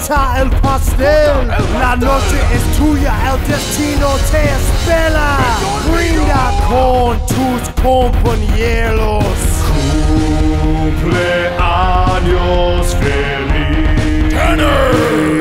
corta el pastel. La noche es tuya, el destino te espera. Brinda con tus compañeros. Cumpleaños feliz. Tanner!